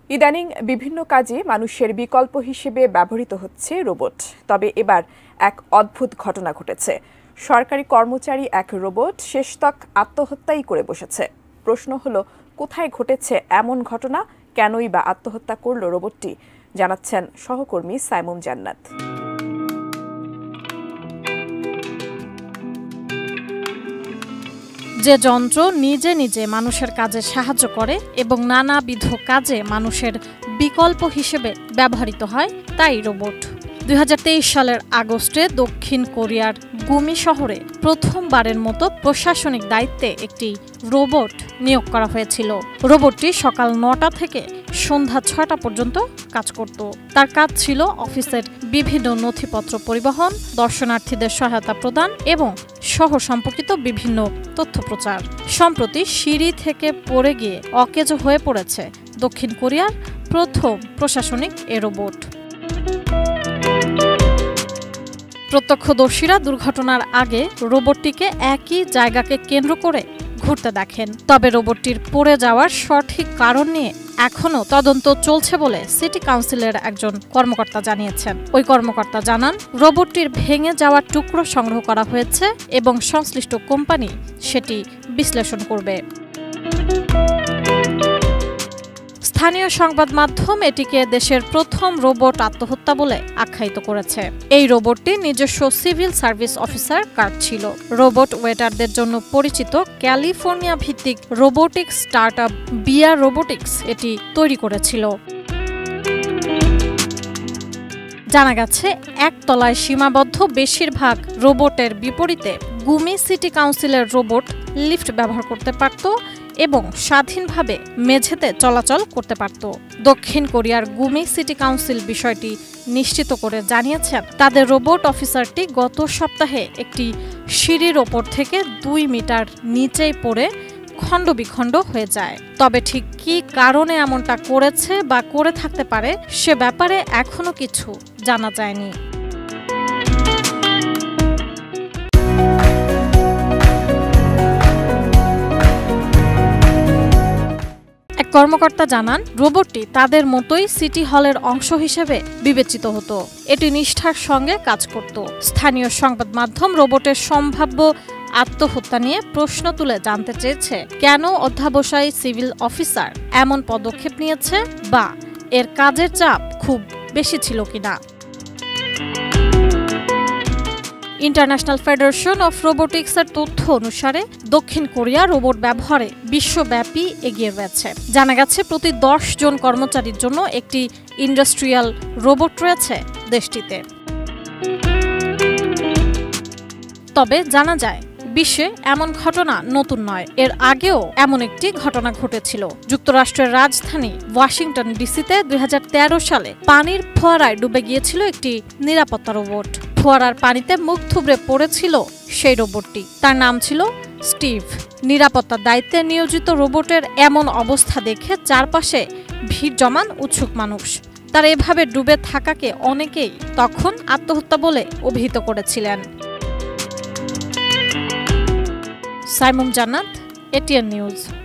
ইদানিং বিভিন্ন কাজে মানুষের বিকল্প হিসেবে ব্যবহৃত হচ্ছে রোবট। তবে এবার এক অদ্ভুত ঘটনা ঘটেছে। সরকারি কর্মচারী এক রোবট শেষতক আত্মহত্যাই করে বসেছে। প্রশ্ন হলো, কোথায় ঘটেছে এমন ঘটনা? কেনই বা আত্মহত্যা করল রোবটটি? জানাচ্ছেন সহকর্মী সাইমুম জান্নাত। যে যন্ত্র নিজে নিজে মানুষের কাজে সাহায্য করে এবং নানাবিধ কাজে মানুষের বিকল্প হিসেবে ব্যবহৃত হয় তাই রোবট। 2023 সালের আগস্টে দক্ষিণ কোরিয়ার গুমি শহরে প্রথমবারের মতো প্রশাসনিক দায়িত্বে একটি রোবট নিয়োগ করা হয়েছিল। রোবটটি সকাল 9টা থেকে সন্ধ্যা 6টা পর্যন্ত কাজ করত। তার কাজ ছিল অফিসের বিভিন্ন নথিপত্র পরিবহন, দর্শনার্থীদের সহায়তা প্রদান এবং সহ সম্পর্কিত বিভিন্ন তথ্য প্রচার। সম্প্রতি সিঁড়ি থেকে পড়ে গিয়ে অকেজো হয়ে পড়েছে দক্ষিণ কোরিয়ার প্রথম প্রশাসনিক এ রোবট। প্রত্যক্ষদর্শীরা দুর্ঘটনার আগে রোবটটিকে একই জায়গাকে কেন্দ্র করে ঘুরতে দেখেন। তবে রোবটটির পড়ে যাওয়ার সঠিক কারণ নিয়ে এখনও তদন্ত চলছে বলে সিটি কাউন্সিলের একজন কর্মকর্তা জানিয়েছেন। ওই কর্মকর্তা জানান, রোবটটির ভেঙে যাওয়া টুকরো সংগ্রহ করা হয়েছে এবং সংশ্লিষ্ট কোম্পানি সেটি বিশ্লেষণ করবে। স্থানীয় সংবাদ মাধ্যম এটিকে দেশের প্রথম রোবট আত্মহত্যা বলে আখ্যায়িত করেছে। এই রোবটটি নিজস্ব সিভিল সার্ভিস অফিসার কার্ড ছিল। রোবট ওয়েটারদের জন্য পরিচিত ক্যালিফোর্নিয়া ভিত্তিক রোবোটিক স্টার্টআপ বিয়ার রোবোটিক্স এটি তৈরি করেছিল। জানা গেছে, একতলায় সীমাবদ্ধ বেশিরভাগ রোবটের বিপরীতে গুমি সিটি কাউন্সিলের রোবট লিফট ব্যবহার করতে পারত এবং স্বাধীনভাবে মেঝেতে চলাচল করতে পারত। দক্ষিণ কোরিয়ার গুমি সিটি কাউন্সিল বিষয়টি নিশ্চিত করে জানিয়েছেন, তাদের রোবট অফিসারটি গত সপ্তাহে একটি সিঁড়ির ওপর থেকে 2 মিটার নিচেই পড়ে খণ্ডবিখণ্ড হয়ে যায়। তবে ঠিক কী কারণে এমনটা করেছে বা করে থাকতে পারে সে ব্যাপারে এখনো কিছু জানা যায়নি। এক কর্মকর্তা জানান, রোবটটি তাদের মতোই সিটি হলের অংশ হিসেবে বিবেচিত হতো। এটি নিষ্ঠার সঙ্গে কাজ করত। স্থানীয় সংবাদ মাধ্যম রোবটের সম্ভাব্য আত্মহত্যা নিয়ে প্রশ্ন তুলে জানতে চেয়েছে, কেন অধ্যাবসায়ী সিভিল অফিসার এমন পদক্ষেপ নিয়েছে বা এর কাজের চাপ খুব বেশি ছিল কিনা। ইন্টারন্যাশনাল ফেডারেশন অফ রোবোটিক্সের তথ্য অনুসারে দক্ষিণ কোরিয়া রোবট ব্যবহারে বিশ্বব্যাপী এগিয়ে রয়েছে। জানা গেছে, প্রতি 10 জন কর্মচারীর জন্য একটি ইন্ডাস্ট্রিয়াল রোবট রয়েছে দেশটিতে। তবে জানা যায়, বিশ্বে এমন ঘটনা নতুন নয়। এর আগেও এমন একটি ঘটনা ঘটেছিল। যুক্তরাষ্ট্রের রাজধানী ওয়াশিংটন ডিসিতে 2013 সালে পানির ফোয়ারায় ডুবে গিয়েছিল একটি নিরাপত্তা রোবট। ফোয়ারার পানিতে মুখ থুবড়ে পড়েছিল সেই রোবটটি। তার নাম ছিল স্টিভ। নিরাপত্তার দায়িত্বে নিয়োজিত রোবটের এমন অবস্থা দেখে চারপাশে ভিড় জমান উৎসুক মানুষ। তার এভাবে ডুবে থাকাকে অনেকেই তখন আত্মহত্যা বলে অভিহিত করেছিলেন। সাইমুম জান্নাত, এটিএন নিউজ।